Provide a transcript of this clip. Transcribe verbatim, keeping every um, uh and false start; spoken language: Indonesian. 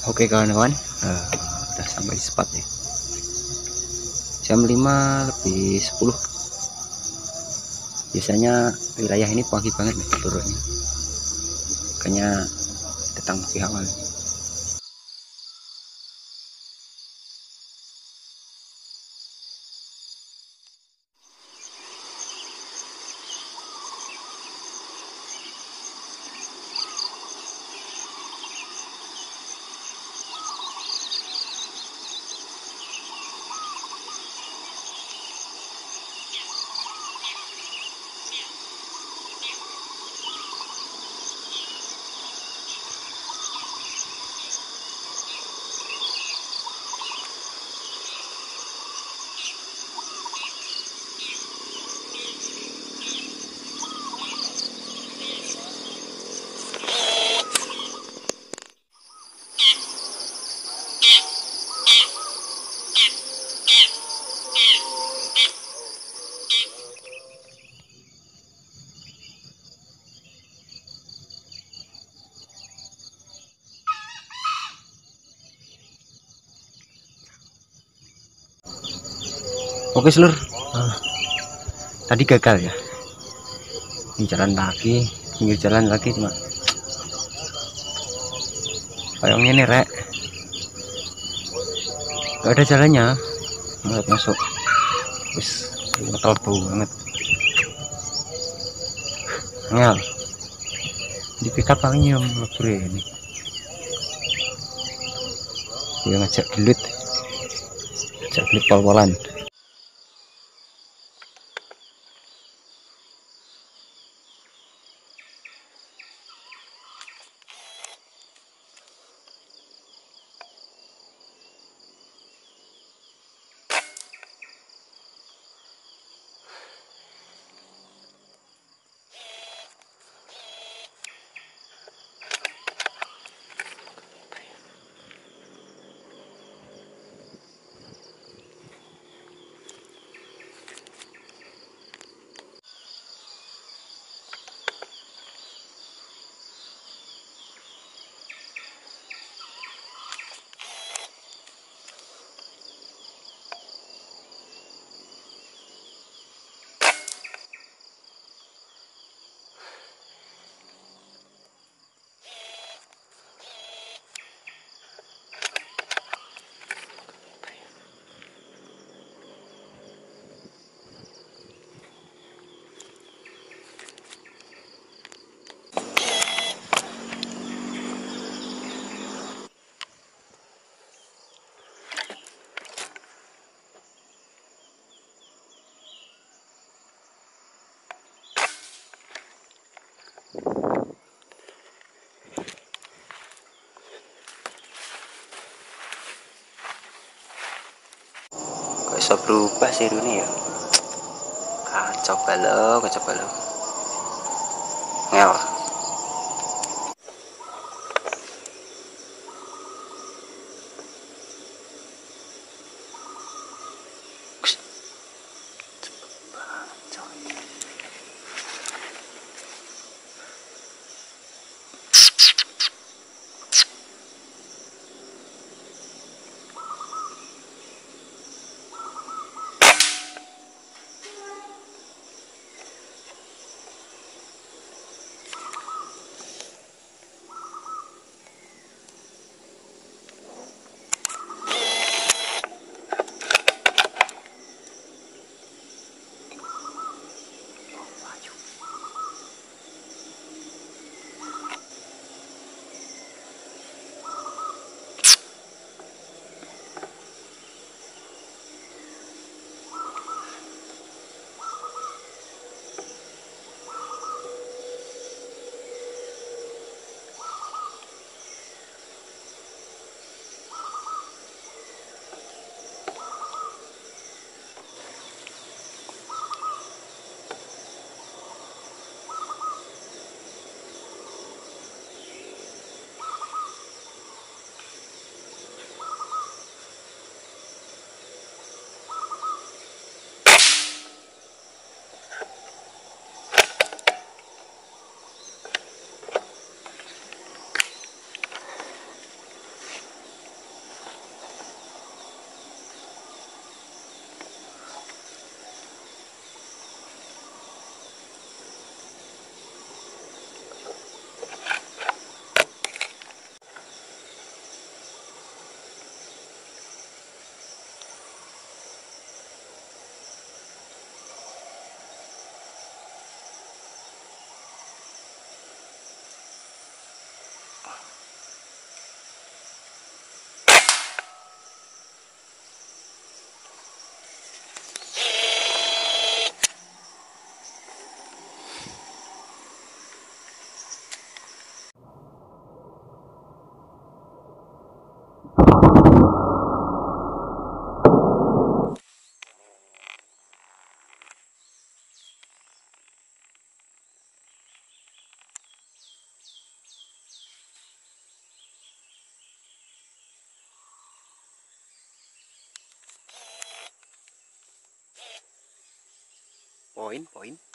Oke kawan-kawan, uh, udah sampai di spot ya. Jam lima lebih sepuluh. Biasanya wilayah ini pagi banget nih turunnya. Makanya datang lebih awal. Oke seluruh, uh, tadi gagal ya. Ini jalan lagi, pinggir jalan lagi cuma kayaknya ini rek, gak ada jalannya, nggak masuk, wis metal bau banget. Ngel, di pickup paling yang lebur ini, dia ngajak gelut, ngajak gelut pol-polan. Kok bisa berubah sih ini ya, kacau balau, kacau balau. Ngel. poin poin